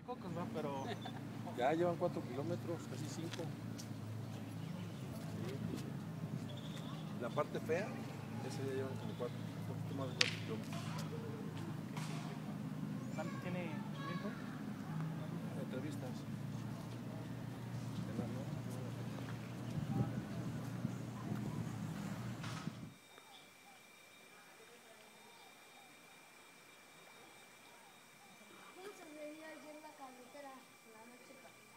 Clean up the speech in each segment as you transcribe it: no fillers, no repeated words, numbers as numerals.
Pocos, ¿no? Pero Ya llevan 4 kilómetros, casi 5. La parte fea, esa ya llevan como 4, un poquito más de 4 kilómetros. ¿tiene viento? Entrevistas. ¿Cómo se veía allí en la carretera en la noche?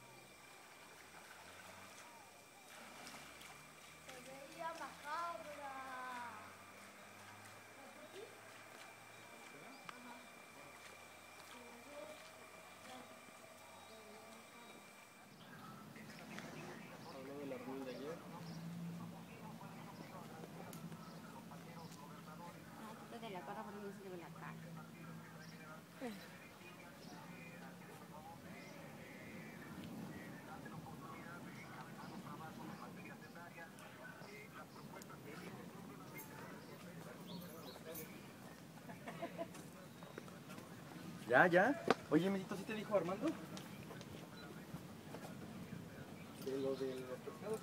Se veía macabra. Habló de la reunión de ayer. No, de la cara porque no se le ve la cara. Ya, ya. Oye, Medito, ¿sí te dijo Armando? De lo de los pescados.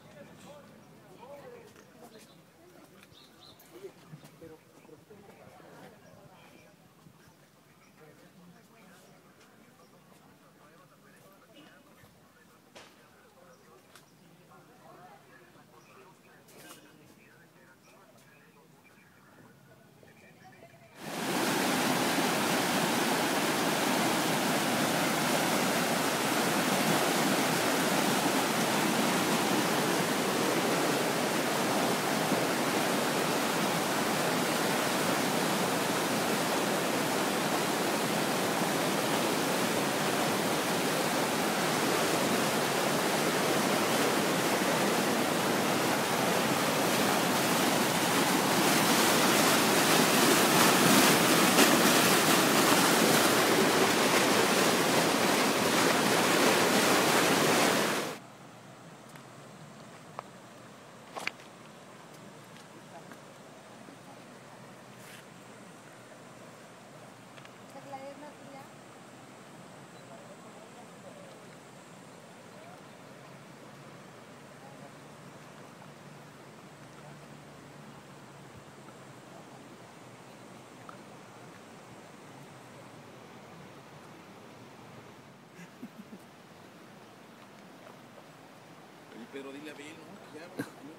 Oye, pero dile a Bill, ¿no? Que ya vamos a comer.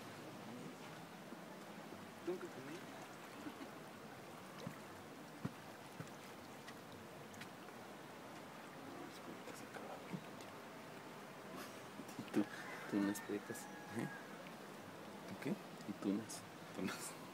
Tengo que comer. Tú no esperas. ¿Eh? ¿Qué? Y tú no.